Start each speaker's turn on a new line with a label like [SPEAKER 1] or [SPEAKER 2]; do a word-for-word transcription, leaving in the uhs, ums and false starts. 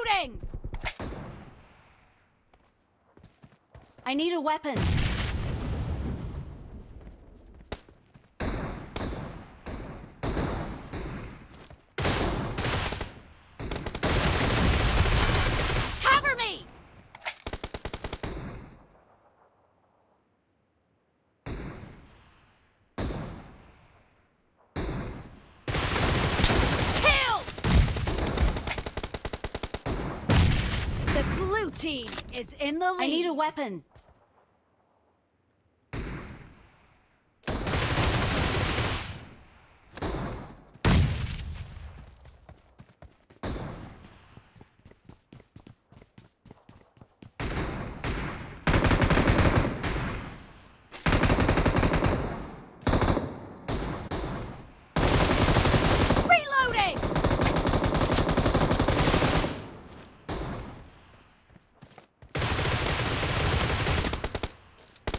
[SPEAKER 1] Reloading! I need a weapon. Cover me! Killed! The blue team is in the lead. I need a weapon.